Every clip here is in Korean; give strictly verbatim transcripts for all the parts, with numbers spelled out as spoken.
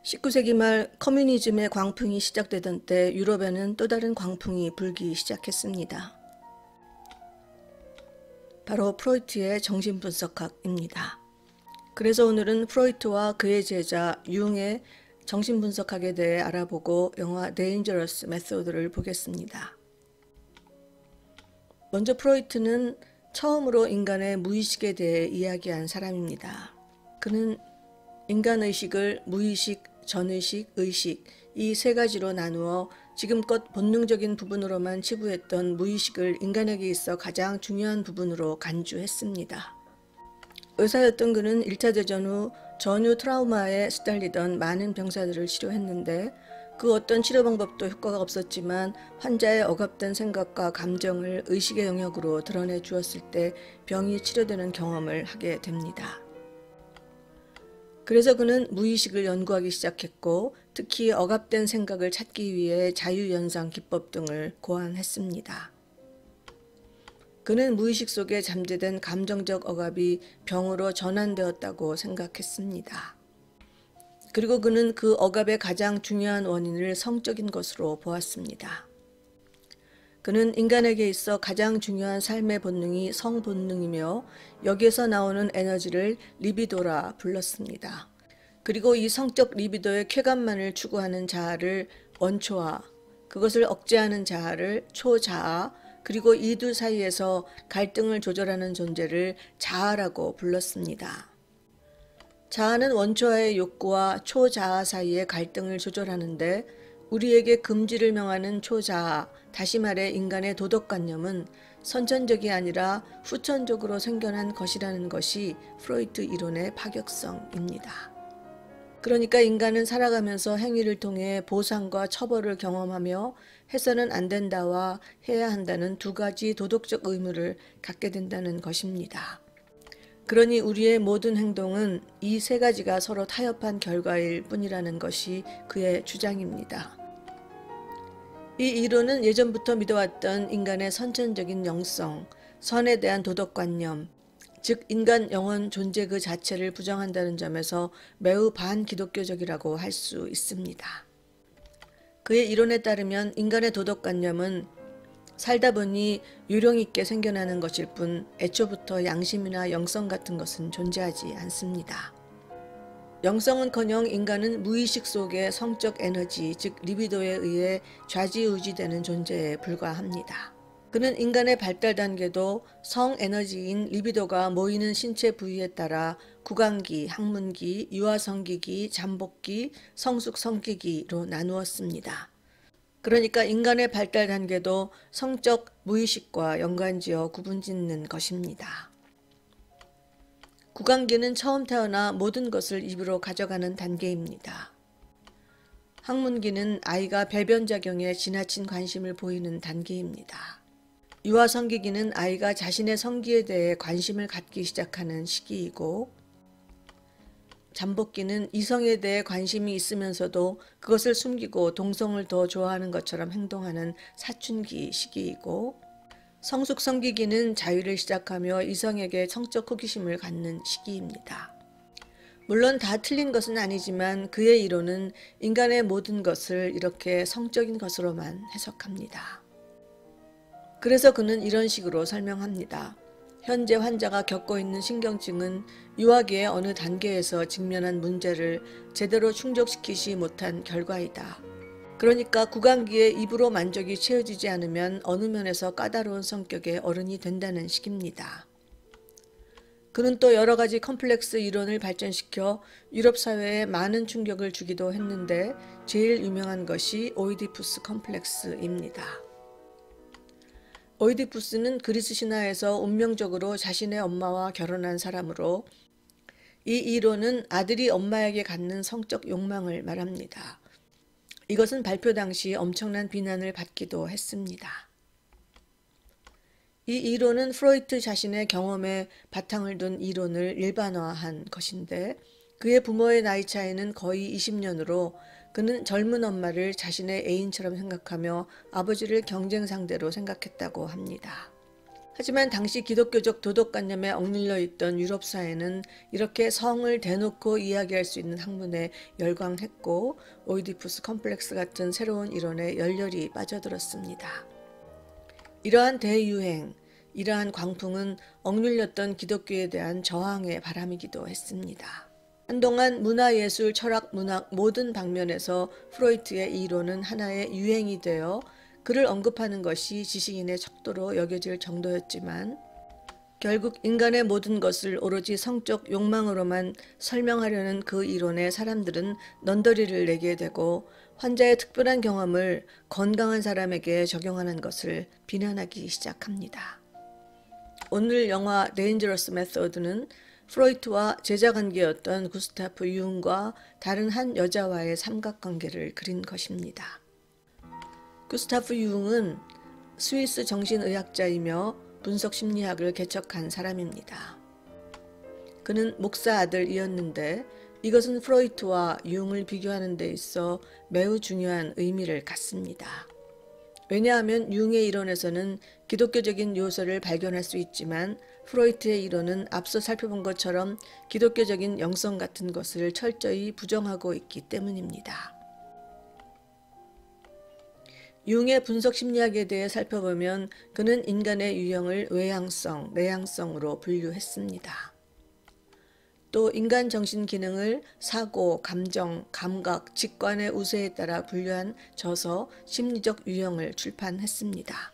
십구 세기 말 커뮤니즘의 광풍이 시작되던 때 유럽에는 또 다른 광풍이 불기 시작했습니다. 바로 프로이트의 정신분석학입니다. 그래서 오늘은 프로이트와 그의 제자 융의 정신분석학에 대해 알아보고 영화 Dangerous Method를 보겠습니다. 먼저 프로이트는 처음으로 인간의 무의식에 대해 이야기한 사람입니다. 그는 인간의식을 무의식, 전의식, 의식 이 세 가지로 나누어 지금껏 본능적인 부분으로만 치부했던 무의식을 인간에게 있어 가장 중요한 부분으로 간주했습니다. 의사였던 그는 일 차 대전 후 전후 트라우마에 시달리던 많은 병사들을 치료했는데 그 어떤 치료 방법도 효과가 없었지만 환자의 억압된 생각과 감정을 의식의 영역으로 드러내 주었을 때 병이 치료되는 경험을 하게 됩니다. 그래서 그는 무의식을 연구하기 시작했고 특히 억압된 생각을 찾기 위해 자유연상 기법 등을 고안했습니다. 그는 무의식 속에 잠재된 감정적 억압이 병으로 전환되었다고 생각했습니다. 그리고 그는 그 억압의 가장 중요한 원인을 성적인 것으로 보았습니다. 그는 인간에게 있어 가장 중요한 삶의 본능이 성본능이며 여기에서 나오는 에너지를 리비도라 불렀습니다. 그리고 이 성적 리비도의 쾌감만을 추구하는 자아를 원초아, 그것을 억제하는 자아를 초자아, 그리고 이 둘 사이에서 갈등을 조절하는 존재를 자아라고 불렀습니다. 자아는 원초아의 욕구와 초자아 사이의 갈등을 조절하는데 우리에게 금지를 명하는 초자아, 다시 말해 인간의 도덕관념은 선천적이 아니라 후천적으로 생겨난 것이라는 것이 프로이트 이론의 파격성입니다. 그러니까 인간은 살아가면서 행위를 통해 보상과 처벌을 경험하며 해서는 안 된다와 해야 한다는 두 가지 도덕적 의무를 갖게 된다는 것입니다. 그러니 우리의 모든 행동은 이 세 가지가 서로 타협한 결과일 뿐이라는 것이 그의 주장입니다. 이 이론은 예전부터 믿어왔던 인간의 선천적인 영성, 선에 대한 도덕관념, 즉 인간 영혼 존재 그 자체를 부정한다는 점에서 매우 반기독교적이라고 할 수 있습니다. 그의 이론에 따르면 인간의 도덕관념은 살다 보니 요령있게 생겨나는 것일 뿐 애초부터 양심이나 영성 같은 것은 존재하지 않습니다. 영성은커녕 인간은 무의식 속의 성적 에너지, 즉 리비도에 의해 좌지우지되는 존재에 불과합니다. 그는 인간의 발달 단계도 성에너지인 리비도가 모이는 신체 부위에 따라 구강기, 항문기, 유아성기기, 잠복기, 성숙성기기로 나누었습니다. 그러니까 인간의 발달 단계도 성적 무의식과 연관지어 구분짓는 것입니다. 구강기는 처음 태어나 모든 것을 입으로 가져가는 단계입니다. 항문기는 아이가 배변작용에 지나친 관심을 보이는 단계입니다. 유아성기기는 아이가 자신의 성기에 대해 관심을 갖기 시작하는 시기이고 잠복기는 이성에 대해 관심이 있으면서도 그것을 숨기고 동성을 더 좋아하는 것처럼 행동하는 사춘기 시기이고 성숙성기기는 자유를 시작하며 이성에게 성적 호기심을 갖는 시기입니다. 물론 다 틀린 것은 아니지만 그의 이론은 인간의 모든 것을 이렇게 성적인 것으로만 해석합니다. 그래서 그는 이런 식으로 설명합니다. 현재 환자가 겪고 있는 신경증은 유아기의 어느 단계에서 직면한 문제를 제대로 충족시키지 못한 결과이다. 그러니까 구강기에 입으로 만족이 채워지지 않으면 어느 면에서 까다로운 성격의 어른이 된다는 식입니다. 그는 또 여러 가지 컴플렉스 이론을 발전시켜 유럽 사회에 많은 충격을 주기도 했는데 제일 유명한 것이 오이디푸스 컴플렉스입니다. 오이디푸스는 그리스 신화에서 운명적으로 자신의 엄마와 결혼한 사람으로 이 이론은 아들이 엄마에게 갖는 성적 욕망을 말합니다. 이것은 발표 당시 엄청난 비난을 받기도 했습니다. 이 이론은 프로이트 자신의 경험에 바탕을 둔 이론을 일반화한 것인데 그의 부모의 나이 차이는 거의 이십 년으로 그는 젊은 엄마를 자신의 애인처럼 생각하며 아버지를 경쟁 상대로 생각했다고 합니다. 하지만 당시 기독교적 도덕관념에 억눌려 있던 유럽 사회는 이렇게 성을 대놓고 이야기할 수 있는 학문에 열광했고 오이디푸스 컴플렉스 같은 새로운 이론에 열렬히 빠져들었습니다. 이러한 대유행, 이러한 광풍은 억눌렸던 기독교에 대한 저항의 바람이기도 했습니다. 한동안 문화예술, 철학, 문학 모든 방면에서 프로이트의 이론은 하나의 유행이 되어 그를 언급하는 것이 지식인의 척도로 여겨질 정도였지만 결국 인간의 모든 것을 오로지 성적 욕망으로만 설명하려는 그 이론에 사람들은 넌더리를 내게 되고 환자의 특별한 경험을 건강한 사람에게 적용하는 것을 비난하기 시작합니다. 오늘 영화 데인저러스 메소드는 프로이트와 제자관계였던 구스타프 융과 다른 한 여자와의 삼각관계를 그린 것입니다. 구스타프 융은 스위스 정신의학자이며 분석심리학을 개척한 사람입니다. 그는 목사 아들이었는데 이것은 프로이트와 융을 비교하는 데 있어 매우 중요한 의미를 갖습니다. 왜냐하면 융의 이론에서는 기독교적인 요소를 발견할 수 있지만 프로이트의 이론은 앞서 살펴본 것처럼 기독교적인 영성 같은 것을 철저히 부정하고 있기 때문입니다. 융의 분석심리학에 대해 살펴보면 그는 인간의 유형을 외향성, 내향성으로 분류했습니다. 또 인간 정신 기능을 사고, 감정, 감각, 직관의 우세에 따라 분류한 저서 심리적 유형을 출판했습니다.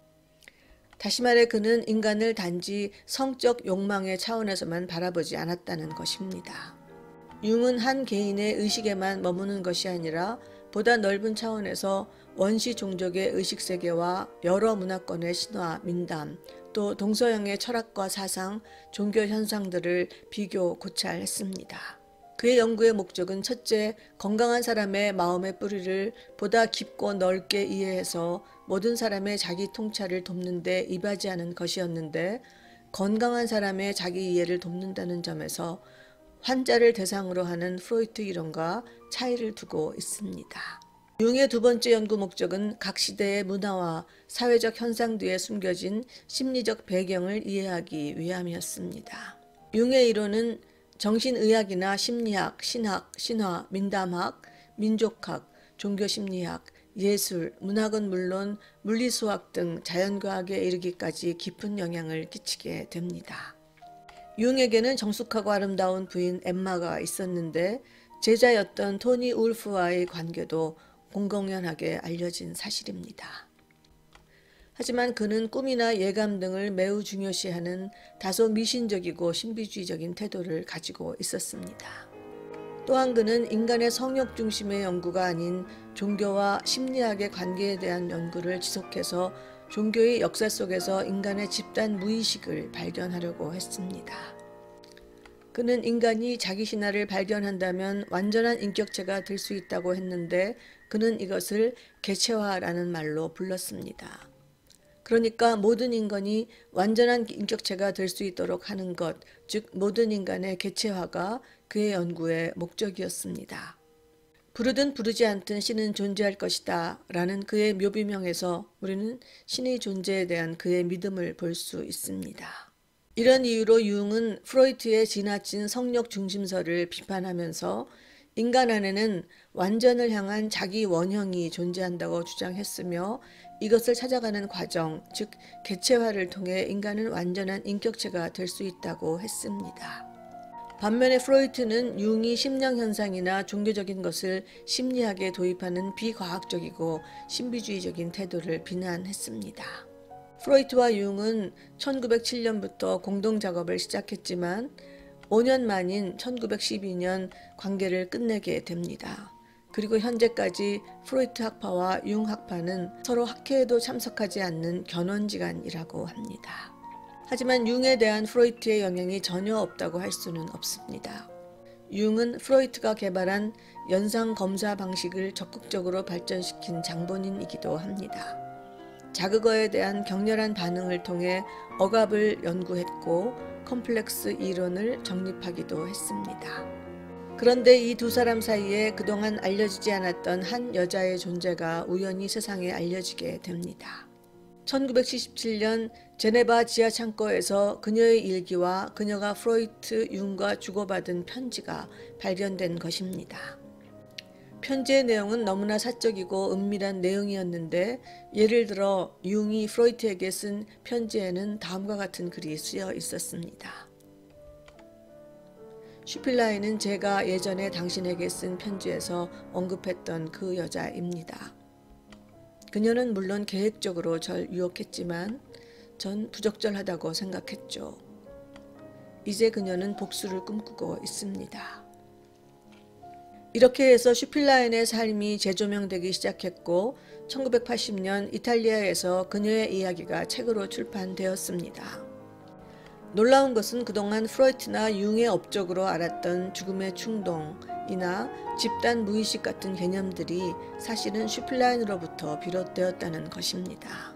다시 말해 그는 인간을 단지 성적 욕망의 차원에서만 바라보지 않았다는 것입니다. 융은 한 개인의 의식에만 머무는 것이 아니라 보다 넓은 차원에서 원시 종족의 의식세계와 여러 문화권의 신화, 민담, 또 동서양의 철학과 사상, 종교 현상들을 비교, 고찰했습니다. 그의 연구의 목적은 첫째, 건강한 사람의 마음의 뿌리를 보다 깊고 넓게 이해해서 모든 사람의 자기 통찰을 돕는 데 이바지하는 것이었는데 건강한 사람의 자기 이해를 돕는다는 점에서 환자를 대상으로 하는 프로이트 이론과 차이를 두고 있습니다. 융의 두 번째 연구 목적은 각 시대의 문화와 사회적 현상 뒤에 숨겨진 심리적 배경을 이해하기 위함이었습니다. 융의 이론은 정신의학이나 심리학, 신학, 신화, 민담학, 민족학, 종교심리학, 예술, 문학은 물론 물리수학 등 자연과학에 이르기까지 깊은 영향을 끼치게 됩니다. 융에게는 정숙하고 아름다운 부인 엠마가 있었는데 제자였던 토니 울프와의 관계도 공공연하게 알려진 사실입니다. 하지만 그는 꿈이나 예감 등을 매우 중요시하는 다소 미신적이고 신비주의적인 태도를 가지고 있었습니다. 또한 그는 인간의 성욕 중심의 연구가 아닌 종교와 심리학의 관계에 대한 연구를 지속해서 종교의 역사 속에서 인간의 집단 무의식을 발견하려고 했습니다. 그는 인간이 자기 신화를 발견한다면 완전한 인격체가 될 수 있다고 했는데 그는 이것을 개체화라는 말로 불렀습니다. 그러니까 모든 인간이 완전한 인격체가 될 수 있도록 하는 것, 즉 모든 인간의 개체화가 그의 연구의 목적이었습니다. 부르든 부르지 않든 신은 존재할 것이다 라는 그의 묘비명에서 우리는 신의 존재에 대한 그의 믿음을 볼 수 있습니다. 이런 이유로 융은 프로이트의 지나친 성욕 중심설을 비판하면서 인간 안에는 완전을 향한 자기 원형이 존재한다고 주장했으며 이것을 찾아가는 과정, 즉 개체화를 통해 인간은 완전한 인격체가 될 수 있다고 했습니다. 반면에 프로이트는 융이 심령현상이나 종교적인 것을 심리학에 도입하는 비과학적이고 신비주의적인 태도를 비난했습니다. 프로이트와 융은 천구백칠 년부터 공동 작업을 시작했지만 오 년 만인 천구백십이 년 관계를 끝내게 됩니다. 그리고 현재까지 프로이트 학파와 융 학파는 서로 학회에도 참석하지 않는 견원지간이라고 합니다. 하지만 융에 대한 프로이트의 영향이 전혀 없다고 할 수는 없습니다. 융은 프로이트가 개발한 연상 검사 방식을 적극적으로 발전시킨 장본인이기도 합니다. 자극어에 대한 격렬한 반응을 통해 억압을 연구했고 컴플렉스 이론을 정립하기도 했습니다. 그런데 이 두 사람 사이에 그동안 알려지지 않았던 한 여자의 존재가 우연히 세상에 알려지게 됩니다. 천구백칠십칠 년 제네바 지하 창고에서 그녀의 일기와 그녀가 프로이트, 융과 주고받은 편지가 발견된 것입니다. 편지의 내용은 너무나 사적이고 은밀한 내용이었는데 예를 들어 융이 프로이트에게 쓴 편지에는 다음과 같은 글이 쓰여 있었습니다. 슈필라인은 제가 예전에 당신에게 쓴 편지에서 언급했던 그 여자입니다. 그녀는 물론 계획적으로 절 유혹했지만 전 부적절하다고 생각했죠. 이제 그녀는 복수를 꿈꾸고 있습니다. 이렇게 해서 슈필라인의 삶이 재조명되기 시작했고 천구백팔십 년 이탈리아에서 그녀의 이야기가 책으로 출판되었습니다. 놀라운 것은 그동안 프로이트나 융의 업적으로 알았던 죽음의 충동이나 집단 무의식 같은 개념들이 사실은 슈필라인으로부터 비롯되었다는 것입니다.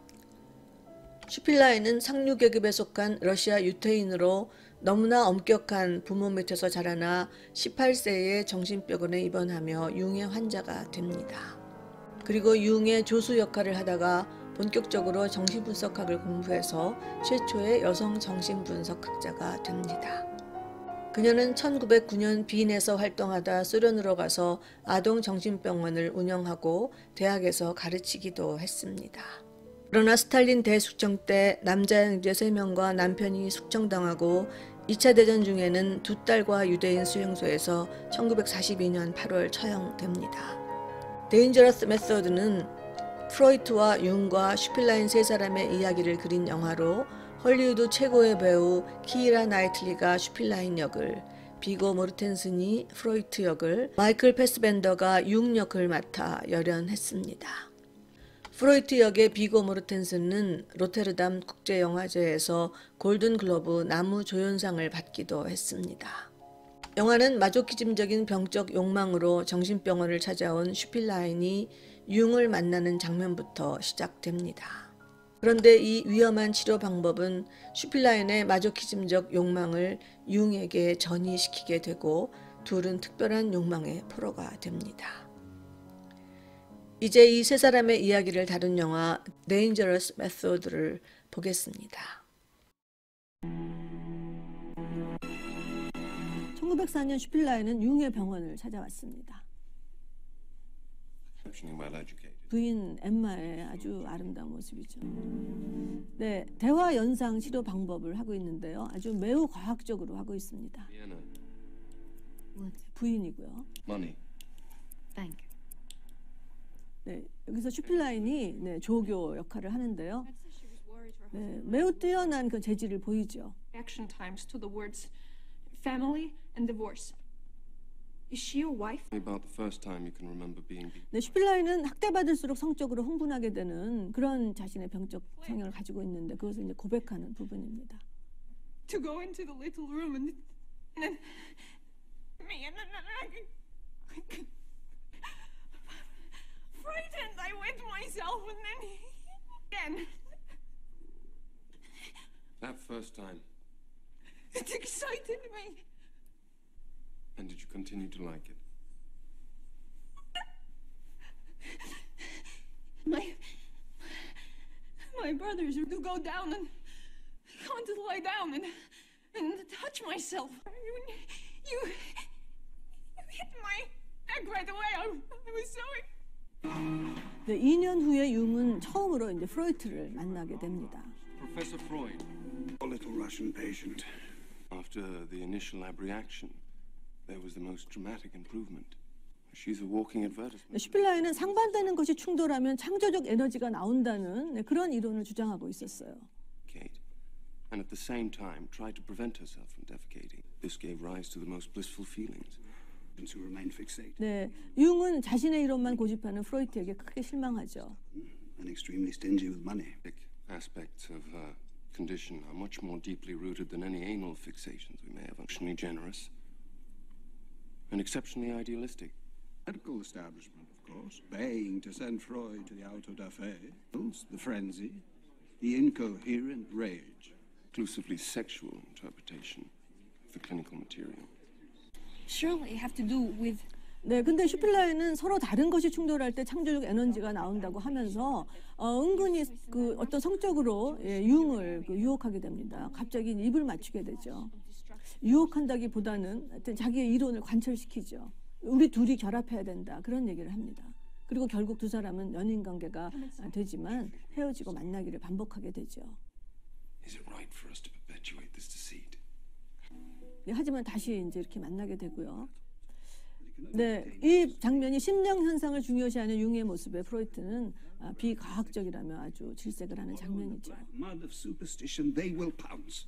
슈필라인은 상류계급에 속한 러시아 유태인으로 너무나 엄격한 부모 밑에서 자라나 십팔 세에 정신병원에 입원하며 융의 환자가 됩니다. 그리고 융의 조수 역할을 하다가 본격적으로 정신분석학을 공부해서 최초의 여성 정신분석학자가 됩니다. 그녀는 천구백구 년 빈에서 활동하다 소련으로 가서 아동 정신병원을 운영하고 대학에서 가르치기도 했습니다. 그러나 스탈린 대숙청 때 남자 형제 세 명과 남편이 숙청당하고 이 차 대전 중에는 두 딸과 유대인 수용소에서 천구백사십이 년 팔월 처형됩니다. 데인저러스 메소드는 프로이트와 융과 슈필라인 세 사람의 이야기를 그린 영화로 헐리우드 최고의 배우 키이라 나이틀리가 슈필라인 역을, 비고 모르텐슨이 프로이트 역을, 마이클 패스벤더가 융 역을 맡아 열연했습니다. 프로이트 역의 비고 모르텐슨은 로테르담 국제영화제에서 골든글로브 나무조연상을 받기도 했습니다. 영화는 마조키즘적인 병적 욕망으로 정신병원을 찾아온 슈필라인이 융을 만나는 장면부터 시작됩니다. 그런데 이 위험한 치료 방법은 슈필라인의 마조키즘적 욕망을 융에게 전이시키게 되고 둘은 특별한 욕망의 포로가 됩니다. 이제 이 세 사람의 이야기를 다룬 영화 Dangerous Method를 보겠습니다. 천구백사 년 슈필라인은 융의 병원을 찾아왔습니다. 부인 엠마의 아주 아름다운 모습이죠. 네, 대화 연상 치료 방법을 하고 있는데요. 아주 매우 과학적으로 하고 있습니다. 부인이고요. Money. Thank you. 네, 여기서 슈필라인이 네, 조교 역할을 하는데요. 네, 매우 뛰어난 그 재질을 보이죠. Action times to the words family and divorce. Is she your wife? About the first time you can remember being beaten. 네, 슈필라인은 학대받을수록 성적으로 흥분하게 되는 그런 자신의 병적 성향을 가지고 있는데 그것을 이제 고백하는 부분입니다. To go into the little room and and me and then frightened I went myself and then again. That first time. It excited me. And did you continue to like it? My my brothers to go down and I want to lie down and and touch myself. You you, you hit my neck right away. I, I was so. 네, 이 년 후에 융은 처음으로 이제 프로이트를 만나게 됩니다. Professor Freud. A little Russian patient. After the initial abreaction, there was the most dramatic improvement. She's a walking advertisement. 네, 슈필라인은 상반되는 것이 충돌하면 창조적 에너지가 나온다는 네, 그런 이론을 주장하고 있었어요. Kate, and at the same time tried to prevent herself from defecating. This gave rise to the most blissful feelings. Who remain fixated. 네, 융은 자신의 이론만 고집하는 프로이트에게 크게 실망하죠. And extremely stingy with money. Aspects of her condition are much more deeply rooted than any anal fixations we may have. Exceptionally generous and exceptionally idealistic. Medical establishment, of course, baying to send Freud to the auto da fe. The frenzy, the incoherent rage. Exclusively sexual interpretation of the clinical material. Surely have to do with 네, 근데 슈필라이는 서로 다른 것이 충돌할 때 창조적 에너지가 나온다고 하면서 어, 은근히 그 어떤 성적으로 예, 융을 그 유혹하게 됩니다. 갑자기 입을 맞추게 되죠. 유혹한다기보다는 하여튼 자기의 이론을 관철시키죠. 우리 둘이 결합해야 된다 그런 얘기를 합니다. 그리고 결국 두 사람은 연인 관계가 되지만 헤어지고 만나기를 반복하게 되죠. Is it right for us to perpetuate this deceit? 네, 하지만 다시 이제 이렇게 만나게 되고요. 네, 이 장면이 심령 현상을 중요시하는 융의 모습에 프로이트는 아, 비과학적이라며 아주 질색을 하는 장면이죠. Mud of superstition, they will pounce.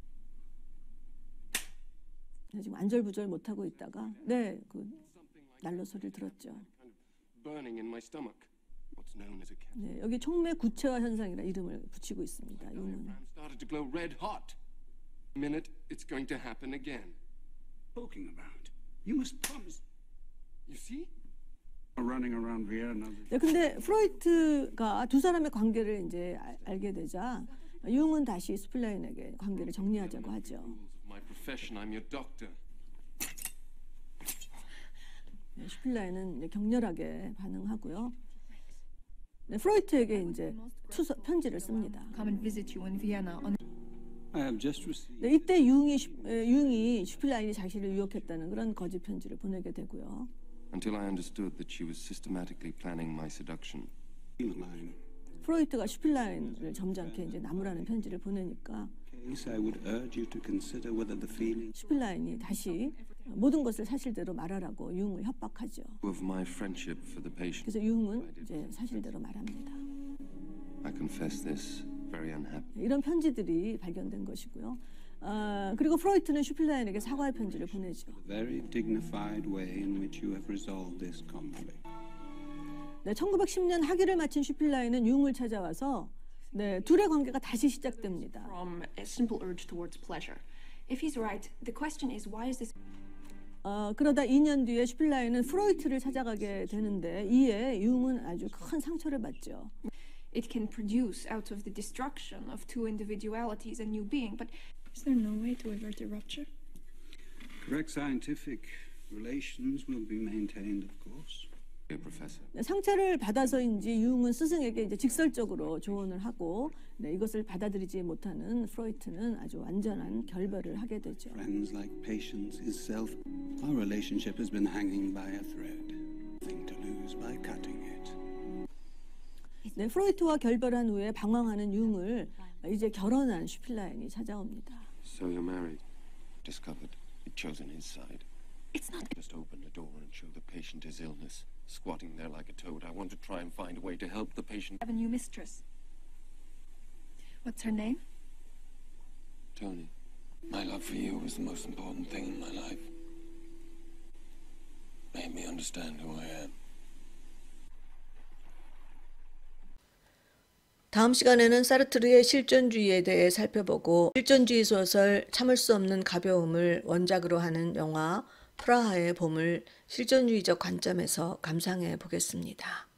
네, 지금 안절부절 못하고 있다가 네, 그 난로 소리를 들었죠. Burning in my stomach. What's known as a cancer. 네, 여기 촉매 구체화 현상이라 이름을 붙이고 있습니다. 융은. Diaphragm started to glow red hot. Minute, it's going to happen again. Talking about. You must promise. You see? Running around Vienna. 네, 근데 프로이트가 두 사람의 관계를 이제 알, 알게 되자 융은 다시 슈필라인에게 관계를 정리하자고 하죠. Rules of my profession, I'm your doctor. 네, 슈필라인은 이제 격렬하게 반응하고요. 네, 프로이트에게 이제 투서 편지를 씁니다. Come and visit you in Vienna on I have just received. 네, 이때 융이 슈- 에, 융이 슈필라인이 자신을 유혹했다는 그런 거짓 편지를 보내게 되고요. Until I understood that she was systematically planning my seduction. Line. 프로이트가 슈필라인을 점잖게 이제 나무라는 편지를 보내니까 Case, I would urge you to consider whether the feeling 슈필라인이 다시 모든 것을 사실대로 말하라고 융을 협박하죠. Of my friendship for the patient. 그래서 융은 이제 사실대로 말합니다. I confess this very unhappy. 이런 편지들이 발견된 것이고요. 아, 그리고 프로이트는 슈필라인에게 사과의 편지를 보내죠. very dignified way in which you have resolved this conflict. 네, 천구백십 년 학위를 마친 슈필라인은 융을 찾아와서 네, 둘의 관계가 다시 시작됩니다. From a simple urge towards pleasure. If he's right, the question is why is this 어, 그러다 이 년 뒤에 슈필라인은 프로이트를 찾아가게 되는데 이에 융은 아주 큰 상처를 받죠. it can produce out of the destruction of two individualities a new being, but Is there no way to avert a rupture? Correct scientific relations will be maintained, of course. Dear Professor. 네, 상처를 받아서인지 융은 스승에게 이제 직설적으로 조언을 하고 네, 이것을 받아들이지 못하는 프로이트는 아주 완전한 결별을 하게 되죠. Friends like patients is self. Our relationship has been hanging by a thread. Nothing to lose by cutting it. 네, 프로이트와 결별한 후에 방황하는 융을 이제 결혼한 슈필라인이 찾아옵니다. So you're married. Discovered. You'd chosen his side. it's not. Just open the door and show the patient his illness. Squatting there like a toad, I want to try and find a way to help the patient. Have a new mistress. What's her name? Tony, my love for you was the most important thing in my life. Made me understand who I am. 다음 시간에는 사르트르의 실존주의에 대해 살펴보고 실존주의 소설 참을 수 없는 가벼움을 원작으로 하는 영화 프라하의 봄을 실존주의적 관점에서 감상해 보겠습니다.